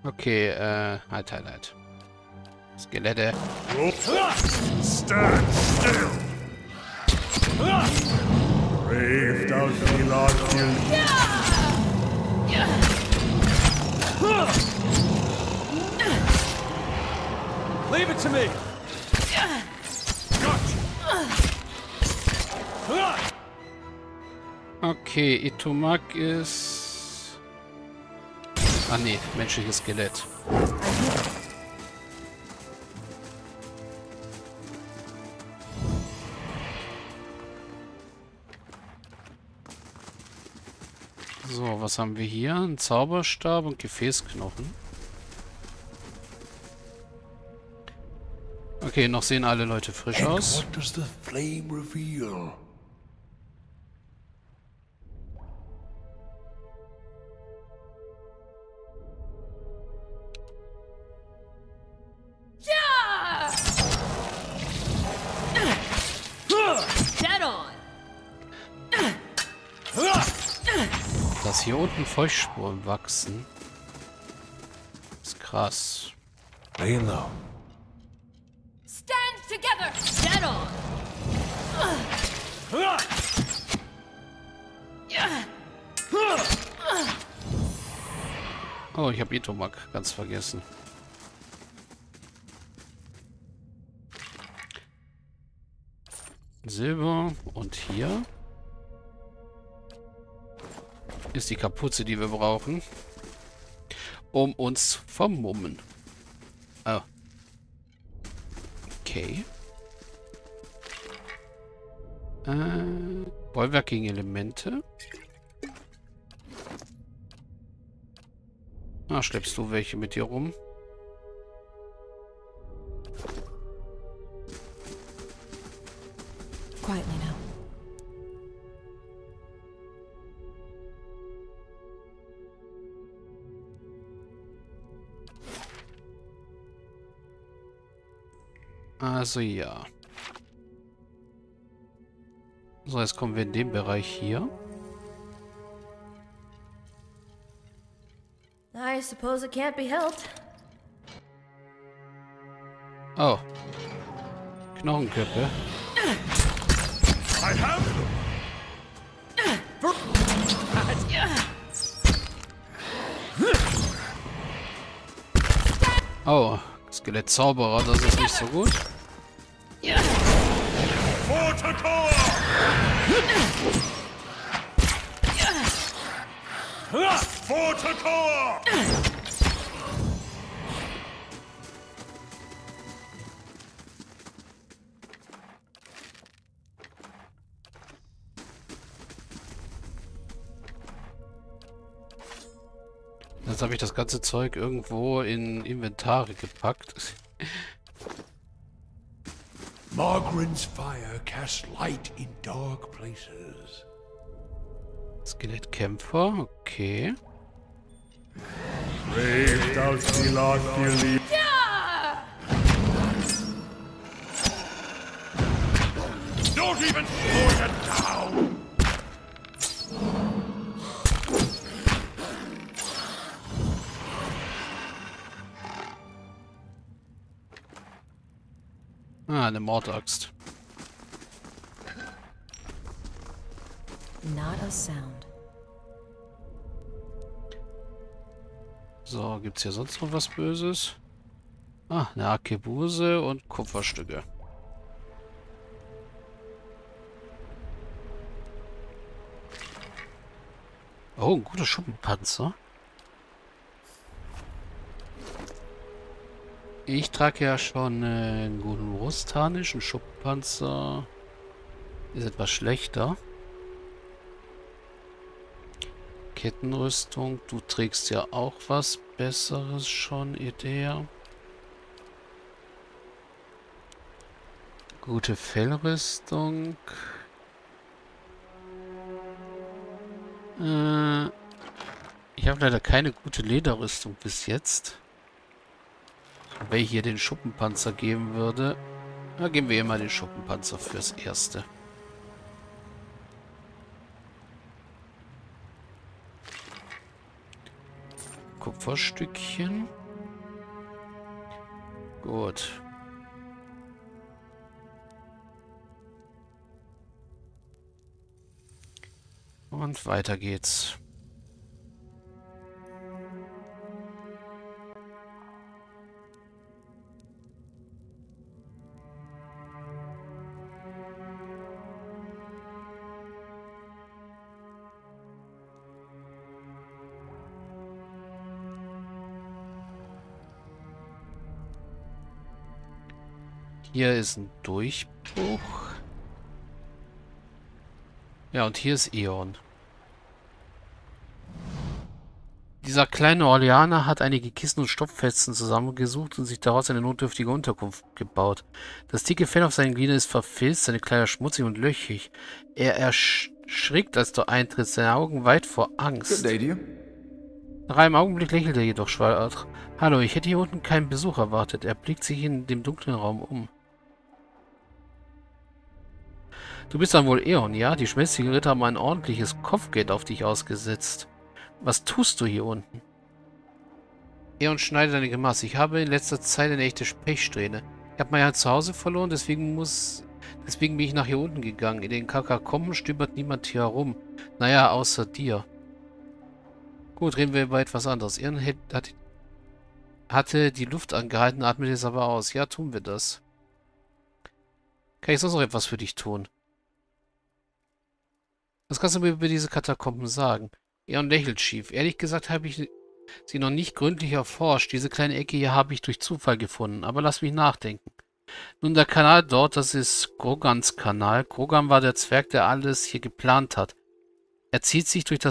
Okay, halt. Skelette. Stand still! Brave thou Philadelphia. Leave it to me! Okay, Itomak ist... Ah nee, menschliches Skelett. So, was haben wir hier? Ein Zauberstab und Gefäßknochen. Okay, noch sehen alle Leute frisch And aus. what does the flame reveal? Dead on. Dass hier unten Feuchtspuren wachsen. Ist krass. Lay low. Stand together. Dead on. Oh, ich habe Itomak ganz vergessen. Silber und hier ist die Kapuze, die wir brauchen, um uns zu vermummen. Oh. Okay. Bollwerk gegen Elemente. Ah, schleppst du welche mit dir rum? Quietly now. Also ja. So, jetzt kommen wir in den Bereich hier. I suppose it can't be helped. Oh. Knochenköpfe. I have them! Oh. Skelettzauberer, das ist nicht so gut. Forticore! Forticore! Jetzt habe ich das ganze Zeug irgendwo in Inventare gepackt. Margaren's fire casts light in dark places. Skelettkämpfer, okay. Brave thou Philadelphia. Don't even slow it down! Ah, eine Mordaxt. Not a sound. So, gibt's hier sonst noch was Böses? Ah, eine Arkebuse und Kupferstücke. Oh, ein guter Schuppenpanzer. Ich trage ja schon einen guten Rustharnisch. Ein Schuppenpanzer ist etwas schlechter. Kettenrüstung. Du trägst ja auch was Besseres schon, Idea. Gute Fellrüstung. Ich habe leider keine gute Lederrüstung bis jetzt. Wenn ich hier den Schuppenpanzer geben würde, da geben wir immer den Schuppenpanzer fürs Erste. Kupferstückchen. Gut. Und weiter geht's. Hier ist ein Durchbruch. Ja, und hier ist Eon. Dieser kleine Orleaner hat einige Kissen und Stoffetzen zusammengesucht und sich daraus eine notdürftige Unterkunft gebaut. Das dicke Fell auf seinen Gliedern ist verfilzt, seine Kleider schmutzig und löchrig. Er erschrickt, als du eintrittst, seine Augen weit vor Angst. Nach einem Augenblick lächelt er jedoch schwach. Hallo, ich hätte hier unten keinen Besuch erwartet. Er blickt sich in dem dunklen Raum um. Du bist dann wohl Eon, ja? Die schmelzigen Ritter haben ein ordentliches Kopfgeld auf dich ausgesetzt. Was tust du hier unten? Eon schneidet eine Grimasse. Ich habe in letzter Zeit eine echte Pechsträhne. Ich habe mein Zuhause verloren, deswegen bin ich nach hier unten gegangen. In den Katakomben stöbert niemand hier herum. Naja, außer dir. Gut, reden wir über etwas anderes. Eon hatte die Luft angehalten, atmet es aber aus. Ja, tun wir das. Kann ich sonst noch etwas für dich tun? Was kannst du mir über diese Katakomben sagen? Eon lächelt schief. Ehrlich gesagt habe ich sie noch nicht gründlich erforscht. Diese kleine Ecke hier habe ich durch Zufall gefunden. Aber lass mich nachdenken. Nun, der Kanal dort, das ist Grogans Kanal. Grogan war der Zwerg, der alles hier geplant hat. Er zieht sich durch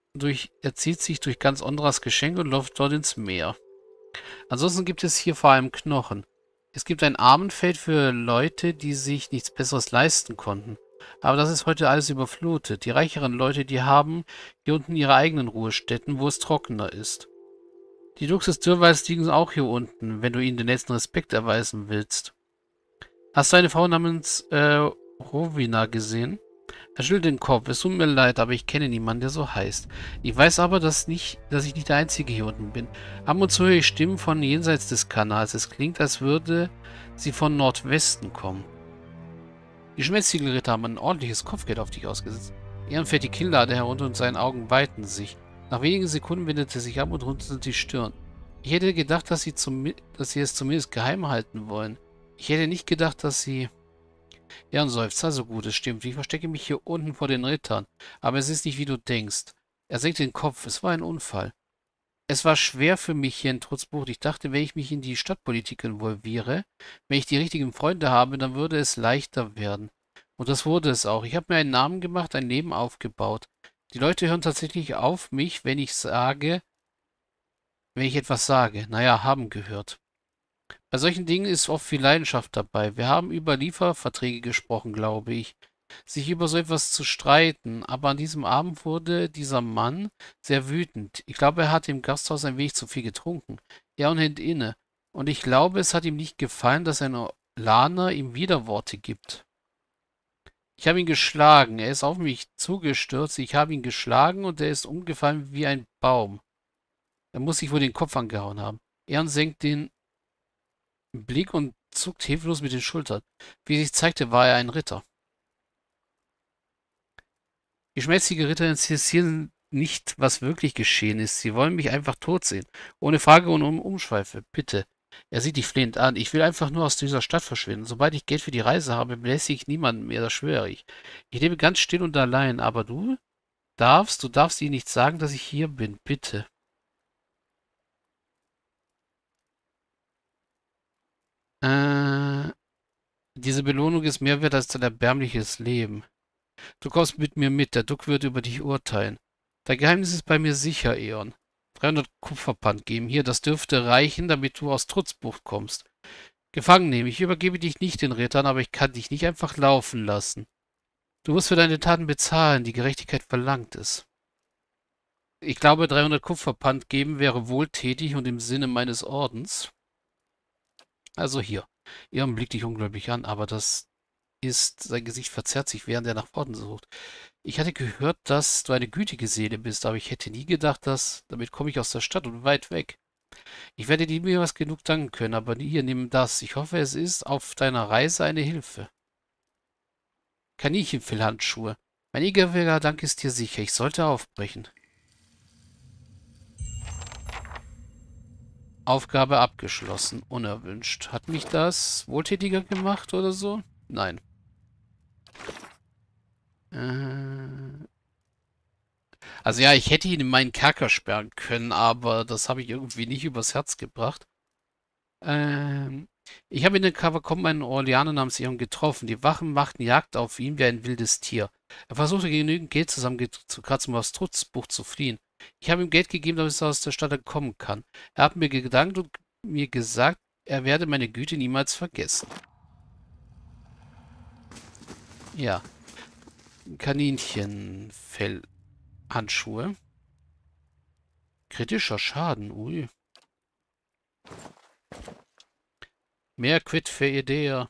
ganz Ondras Geschenke und läuft dort ins Meer. Ansonsten gibt es hier vor allem Knochen. Es gibt ein Armenfeld für Leute, die sich nichts Besseres leisten konnten. Aber das ist heute alles überflutet. Die reicheren Leute, die haben hier unten ihre eigenen Ruhestätten, wo es trockener ist. Die Dux des Dürrwalds liegen auch hier unten, wenn du ihnen den letzten Respekt erweisen willst. Hast du eine Frau namens Rowena gesehen? Er schüttelt den Kopf. Es tut mir leid, aber ich kenne niemanden, der so heißt. Ich weiß aber, dass ich nicht der Einzige hier unten bin. Ab und zu höre ich Stimmen von jenseits des Kanals. Es klingt, als würde sie von Nordwesten kommen. Die Schmelztiegelritter haben ein ordentliches Kopfgeld auf dich ausgesetzt. Eon fährt die Kinnlade herunter und seine Augen weiten sich. Nach wenigen Sekunden wendet er sich ab und runzelt die Stirn. Ich hätte gedacht, dass sie es zumindest geheim halten wollen. Ich hätte nicht gedacht, dass sie... Eon seufzt, also gut, es stimmt. Ich verstecke mich hier unten vor den Rittern. Aber es ist nicht, wie du denkst. Er senkt den Kopf. Es war ein Unfall. Es war schwer für mich hier in Trutzbucht. Ich dachte, wenn ich mich in die Stadtpolitik involviere, wenn ich die richtigen Freunde habe, dann würde es leichter werden. Und das wurde es auch. Ich habe mir einen Namen gemacht, ein Leben aufgebaut. Die Leute hören tatsächlich auf mich, wenn ich etwas sage. Naja, haben gehört. Bei solchen Dingen ist oft viel Leidenschaft dabei. Wir haben über Lieferverträge gesprochen, glaube ich. Sich über so etwas zu streiten, aber an diesem Abend wurde dieser Mann sehr wütend. Ich glaube, er hat im Gasthaus ein wenig zu viel getrunken. Eon hält inne. Und ich glaube, es hat ihm nicht gefallen, dass ein Laner ihm Widerworte gibt. Ich habe ihn geschlagen. Er ist auf mich zugestürzt. Ich habe ihn geschlagen und er ist umgefallen wie ein Baum. Er muss sich wohl den Kopf angehauen haben. Eon senkt den Blick und zuckt hilflos mit den Schultern. Wie sich zeigte, war er ein Ritter. Die schmelzige Ritter interessieren nicht, was wirklich geschehen ist. Sie wollen mich einfach tot sehen. Ohne Frage und Umschweife. Bitte. Er sieht dich flehend an. Ich will einfach nur aus dieser Stadt verschwinden. Sobald ich Geld für die Reise habe, belästige ich niemanden mehr, das schwöre ich. Ich lebe ganz still und allein, aber du darfst ihnen nicht sagen, dass ich hier bin. Bitte. Diese Belohnung ist mehr wert als dein erbärmliches Leben. Du kommst mit mir mit, der Duck wird über dich urteilen. Dein Geheimnis ist bei mir sicher, Eon. 300 Kupferpfand geben. Hier, das dürfte reichen, damit du aus Trutzbucht kommst. Gefangen nehmen. Ich übergebe dich nicht den Rittern, aber ich kann dich nicht einfach laufen lassen. Du musst für deine Taten bezahlen. Die Gerechtigkeit verlangt es. Ich glaube, 300 Kupferpfand geben wäre wohltätig und im Sinne meines Ordens. Also hier. Eon blickt dich ungläubig an, aber das ist. Sein Gesicht verzerrt sich, während er nach Worten sucht. Ich hatte gehört, dass du eine gütige Seele bist, aber ich hätte nie gedacht, dass... Damit komme ich aus der Stadt und weit weg. Ich werde dir niemals genug danken können, aber hier, nimm das. Ich hoffe, es ist auf deiner Reise eine Hilfe. Kaninchenfellhandschuhe. Mein ewiger Dank ist dir sicher. Ich sollte aufbrechen. Aufgabe abgeschlossen. Unerwünscht. Hat mich das wohltätiger gemacht oder so? Nein. Also ja, ich hätte ihn in meinen Kerker sperren können, aber das habe ich irgendwie nicht übers Herz gebracht. Ich habe in den Katakomben einen Orleaner namens Eon getroffen. Die Wachen machten Jagd auf ihn wie ein wildes Tier. Er versuchte genügend Geld zusammenzukratzen, um aus Trutzbuch zu fliehen. Ich habe ihm Geld gegeben, damit er aus der Stadt entkommen kann. Er hat mir gedankt und mir gesagt, er werde meine Güte niemals vergessen. Ja. Kaninchenfellhandschuhe. Kritischer Schaden, ui. Mehr Quid für Idee.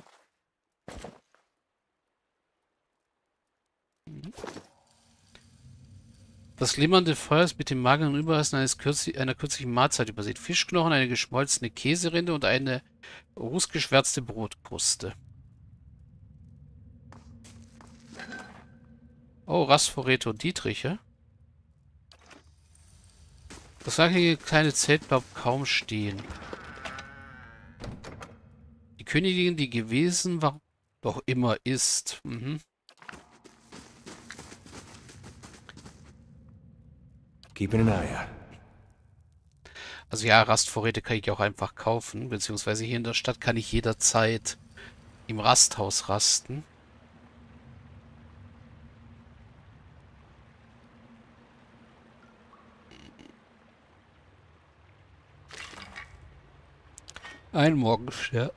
Das glimmernde Feuer ist mit dem mageren Überresten einer kürzlichen Mahlzeit übersät. Fischknochen, eine geschmolzene Käserinde und eine rußgeschwärzte Brotkruste. Oh, Rastvorräte und Dietriche. Das sackige kleine Zelt bleibt kaum stehen. Die Königin, die gewesen war, doch immer ist. Keeping an eye out. Also ja, Rastvorräte kann ich auch einfach kaufen, beziehungsweise hier in der Stadt kann ich jederzeit im Rasthaus rasten. Ein Morgenstern.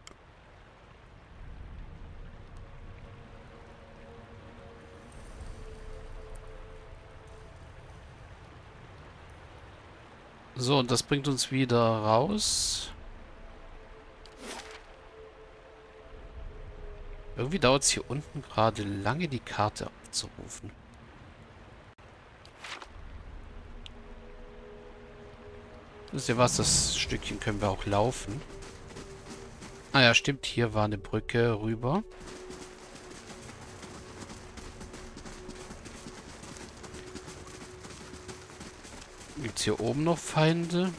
So, und das bringt uns wieder raus. Irgendwie dauert es hier unten gerade lange, die Karte abzurufen. Wisst ihr was? Das Stückchen können wir auch laufen. Ah ja, stimmt. Hier war eine Brücke rüber. Gibt es hier oben noch Feinde?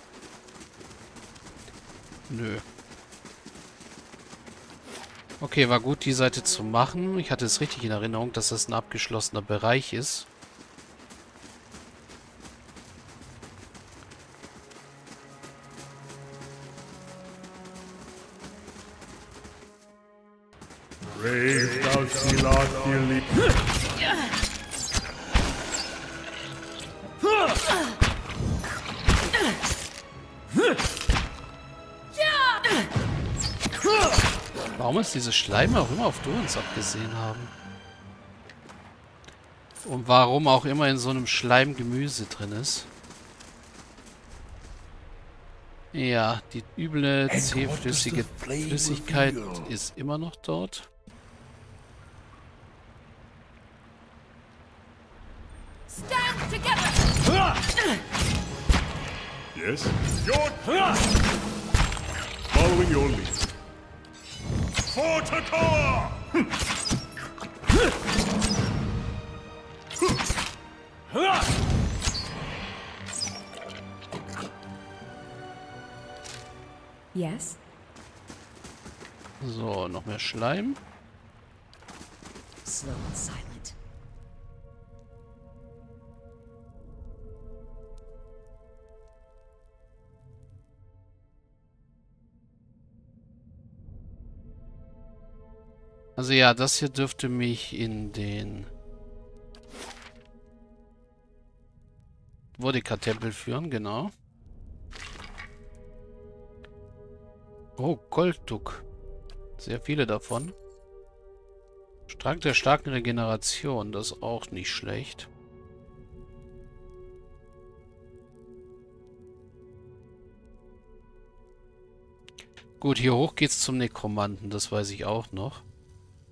Nö. Okay, war gut, die Seite zu machen. Ich hatte es richtig in Erinnerung, dass das ein abgeschlossener Bereich ist. Brave thou Silas dearly. Warum ist dieses Schleim auch immer auf du uns abgesehen haben? Und warum auch immer in so einem Schleim Gemüse drin ist? Ja, die üble, zähflüssige Flüssigkeit ist immer noch dort. Stand together! Yes? Following your lead. For Takoa! Yes? So, noch mehr Schleim. Slow and silent. Also ja, das hier dürfte mich in den Vodka-Tempel führen, genau. Oh, Goldduck. Sehr viele davon. Strang der starken Regeneration, das ist auch nicht schlecht. Gut, hier hoch geht's zum Nekromanten, das weiß ich auch noch.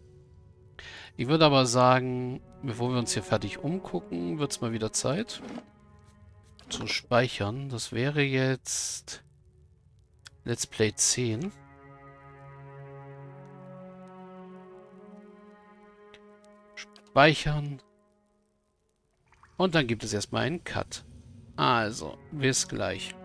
Ich würde aber sagen, bevor wir uns hier fertig umgucken, wird es mal wieder Zeit zu speichern. Das wäre jetzt Let's Play 10. Speichern. Und dann gibt es erstmal einen Cut. Also, bis gleich.